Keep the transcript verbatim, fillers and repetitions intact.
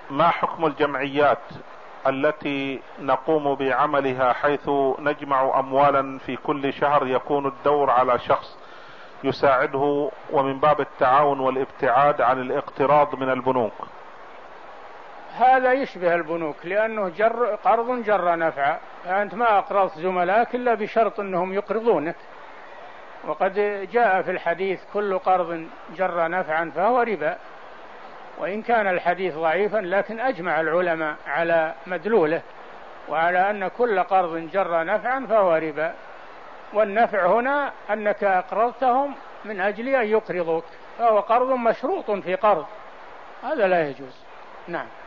ما حكم الجمعيات التي نقوم بعملها، حيث نجمع أموالا في كل شهر يكون الدور على شخص يساعده، ومن باب التعاون والابتعاد عن الاقتراض من البنوك؟ هذا يشبه البنوك، لأنه جر قرض جر نفع، أنت ما أقرضت زملائك إلا بشرط أنهم يقرضونك، وقد جاء في الحديث كل قرض جر نفعا فهو ربا، وإن كان الحديث ضعيفا لكن أجمع العلماء على مدلوله وعلى أن كل قرض جر نفعا فهو ربا، والنفع هنا أنك أقرضتهم من أجل أن يقرضوك، فهو قرض مشروط في قرض، هذا لا يجوز. نعم.